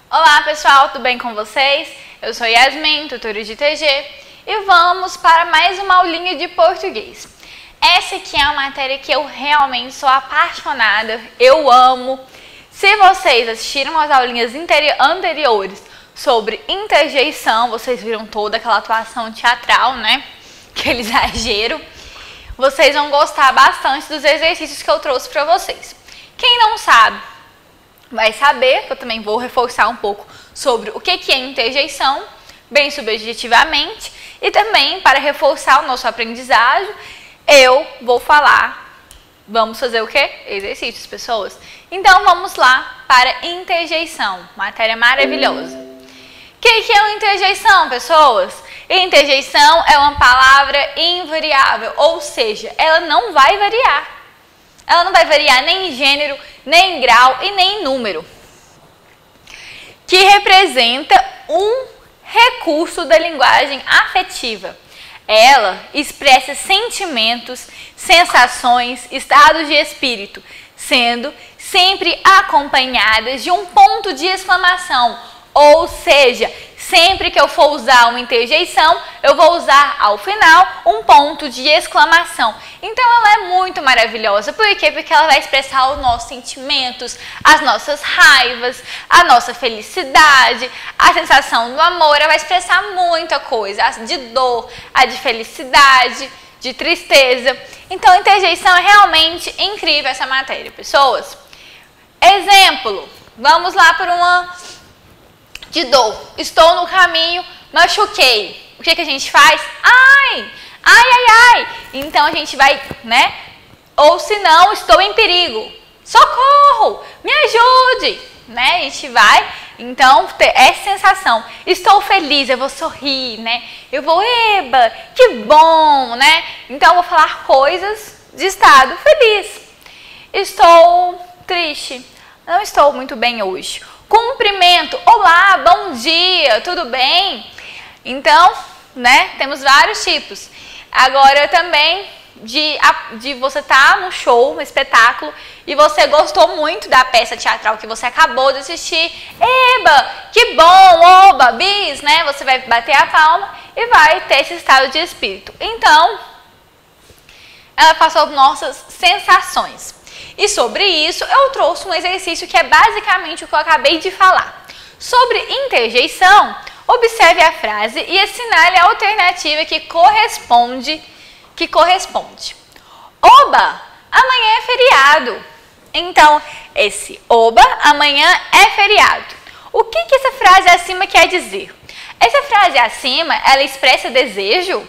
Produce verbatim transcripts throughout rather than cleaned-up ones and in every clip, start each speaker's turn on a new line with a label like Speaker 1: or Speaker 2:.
Speaker 1: Olá pessoal, tudo bem com vocês? Eu sou Yasmin, tutora de T G, e vamos para mais uma aulinha de português. Essa aqui é uma matéria que eu realmente sou apaixonada, eu amo. Se vocês assistiram as aulinhas anteriores sobre interjeição, vocês viram toda aquela atuação teatral, né? Aquele exagero. Vocês vão gostar bastante dos exercícios que eu trouxe para vocês. Quem não sabe, vai saber, que eu também vou reforçar um pouco sobre o que é interjeição, bem subjetivamente, e também para reforçar o nosso aprendizagem, eu vou falar, vamos fazer o quê? Exercícios, pessoas. Então vamos lá para interjeição, matéria maravilhosa. O que é uma interjeição, pessoas? Interjeição é uma palavra invariável, ou seja, ela não vai variar. Ela não vai variar nem em gênero, nem em grau e nem em número. Que representa um recurso da linguagem afetiva. Ela expressa sentimentos, sensações, estados de espírito, sendo sempre acompanhadas de um ponto de exclamação. Ou seja, sempre que eu for usar uma interjeição, eu vou usar ao final um ponto de exclamação. Então ela é muito maravilhosa. Por quê? Porque ela vai expressar os nossos sentimentos, as nossas raivas, a nossa felicidade, a sensação do amor. Ela vai expressar muita coisa, a de dor, a de felicidade, de tristeza. Então interjeição é realmente incrível essa matéria, pessoas. Exemplo, vamos lá para uma... de dor. Estou no caminho, machuquei. O que, que a gente faz? Ai, ai, ai, ai. Então a gente vai, né? Ou se não, estou em perigo. Socorro, me ajude, né? A gente vai, então, ter essa sensação. Estou feliz, eu vou sorrir, né? Eu vou, eba, que bom, né? Então eu vou falar coisas de estado feliz. Estou triste, não estou muito bem hoje. Cumprimento, olá, bom dia, tudo bem? Então, né, temos vários tipos. Agora também de, de você estar tá no show, no espetáculo, e você gostou muito da peça teatral que você acabou de assistir. Eba, que bom, oba, bis, né? Você vai bater a palma e vai ter esse estado de espírito. Então, ela passou por nossas sensações. E sobre isso, eu trouxe um exercício que é basicamente o que eu acabei de falar. Sobre interjeição, observe a frase e assinale a alternativa que corresponde. Que corresponde. Oba, amanhã é feriado. Então, esse oba, amanhã é feriado. O que, que essa frase acima quer dizer? Essa frase acima, ela expressa desejo?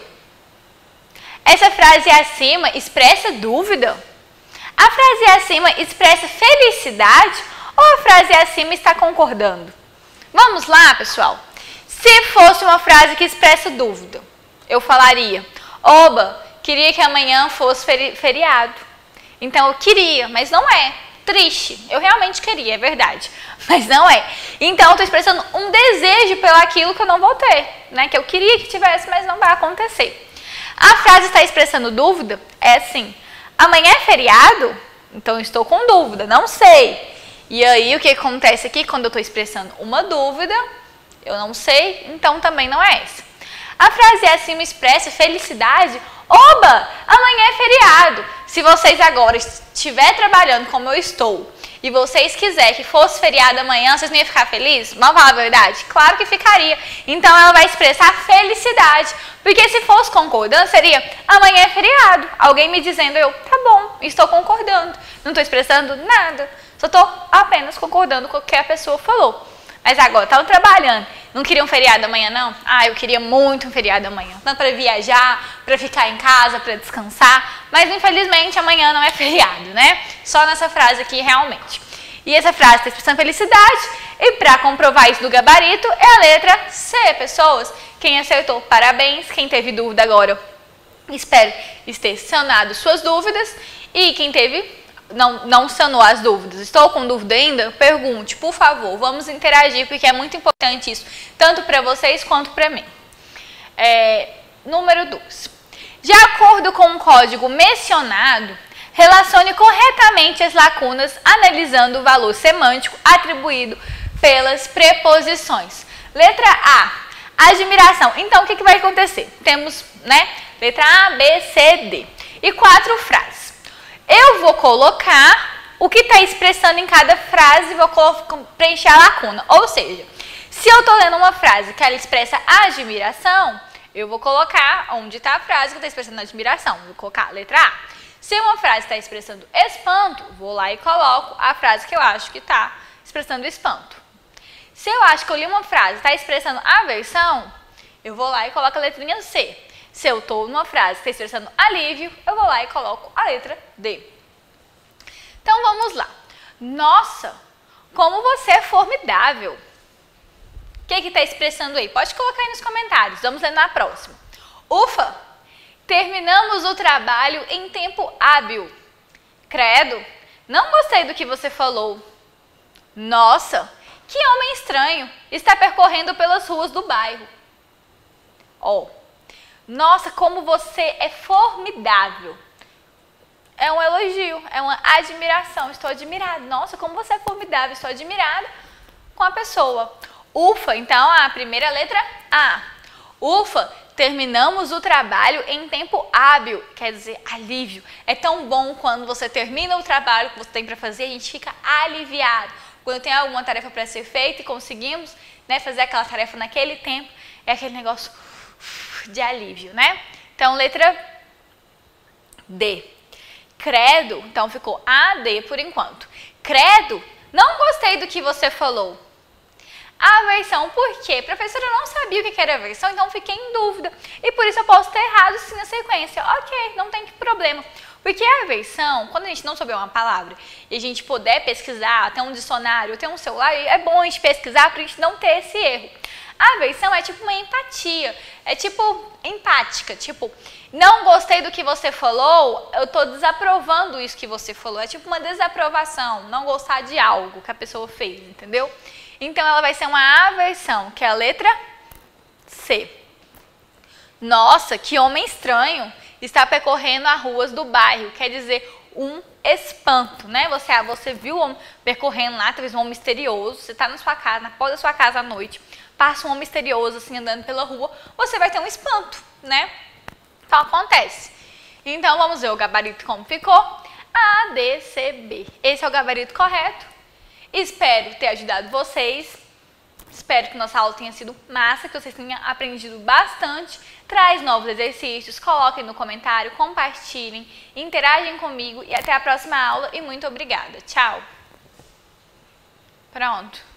Speaker 1: Essa frase acima expressa dúvida? A frase acima expressa felicidade ou a frase acima está concordando? Vamos lá, pessoal. Se fosse uma frase que expressa dúvida, eu falaria, oba, queria que amanhã fosse feri feriado. Então eu queria, mas não é. Triste. Eu realmente queria, é verdade. Mas não é. Então eu estou expressando um desejo pelo aquilo que eu não vou ter, né? Que eu queria que tivesse, mas não vai acontecer. A frase está expressando dúvida? É assim. Amanhã é feriado? Então eu estou com dúvida, não sei. E aí o que acontece aqui quando eu estou expressando uma dúvida, eu não sei, então também não é essa. A frase acima expressa felicidade. Oba, amanhã é feriado. Se vocês agora estiverem trabalhando como eu estou e vocês quiserem que fosse feriado amanhã, vocês não iam ficar felizes? Vamos falar a verdade? Claro que ficaria. Então ela vai expressar felicidade. Porque se fosse concordando, seria amanhã é feriado. Alguém me dizendo, eu, tá bom, estou concordando. Não estou expressando nada. Só estou apenas concordando com o que a pessoa falou. Mas agora, estavam trabalhando. Não queriam um feriado amanhã, não? Ah, eu queria muito um feriado amanhã. Tanto para viajar, para ficar em casa, para descansar. Mas, infelizmente, amanhã não é feriado, né? Só nessa frase aqui, realmente. E essa frase está expressando felicidade. E para comprovar isso do gabarito, é a letra C, pessoas. Quem acertou, parabéns. Quem teve dúvida agora, espero ter sanado suas dúvidas. E quem teve... Não, não sanou as dúvidas, estou com dúvida ainda? Pergunte, por favor, vamos interagir, porque é muito importante isso, tanto para vocês quanto para mim. É, número dois. De acordo com o código mencionado, relacione corretamente as lacunas, analisando o valor semântico atribuído pelas preposições. Letra A, admiração. Então, o que, que vai acontecer? Temos, né, letra A, B, C, D. E quatro frases. Eu vou colocar o que está expressando em cada frase e vou preencher a lacuna. Ou seja, se eu estou lendo uma frase que ela expressa admiração, eu vou colocar onde está a frase que está expressando admiração. Vou colocar a letra A. Se uma frase está expressando espanto, vou lá e coloco a frase que eu acho que está expressando espanto. Se eu acho que eu li uma frase que está expressando aversão, eu vou lá e coloco a letrinha C. Se eu estou numa frase que está expressando alívio, eu vou lá e coloco a letra D. Então vamos lá. Nossa, como você é formidável. O que está expressando aí? Pode colocar aí nos comentários. Vamos ler na próxima. Ufa, terminamos o trabalho em tempo hábil. Credo, não gostei do que você falou. Nossa, que homem estranho, está percorrendo pelas ruas do bairro. Ó, nossa, como você é formidável. É um elogio, é uma admiração, estou admirada. Nossa, como você é formidável, estou admirada com a pessoa. Ufa, então a primeira letra A. Ufa, terminamos o trabalho em tempo hábil, quer dizer, alívio. É tão bom quando você termina o trabalho que você tem para fazer, a gente fica aliviado. Quando tem alguma tarefa para ser feita e conseguimos, né, fazer aquela tarefa naquele tempo, é aquele negócio de alívio, né? Então, letra D. Credo, então ficou A, D por enquanto. Credo, não gostei do que você falou. Aversão, por quê? Professora, eu não sabia o que era aversão, então fiquei em dúvida. E por isso eu posso ter errado sim na sequência. Ok, não tem problema. Porque a aversão, quando a gente não souber uma palavra e a gente puder pesquisar, ter um dicionário, ter um celular, é bom a gente pesquisar para a gente não ter esse erro. A aversão é tipo uma empatia, é tipo empática, tipo, não gostei do que você falou, eu estou desaprovando isso que você falou. É tipo uma desaprovação, não gostar de algo que a pessoa fez, entendeu? Então, ela vai ser uma aversão, que é a letra C. Nossa, que homem estranho está percorrendo as ruas do bairro. Quer dizer, um espanto, né? Você, você viu o homem percorrendo lá, talvez um homem misterioso. Você está na sua casa, na porta da sua casa à noite, passa um homem misterioso assim andando pela rua, você vai ter um espanto, né? Então, acontece. Então, vamos ver o gabarito como ficou. A, D, C, B. Esse é o gabarito correto. Espero ter ajudado vocês, espero que nossa aula tenha sido massa, que vocês tenham aprendido bastante. Traz novos exercícios, coloquem no comentário, compartilhem, interagem comigo e até a próxima aula e muito obrigada. Tchau! Pronto.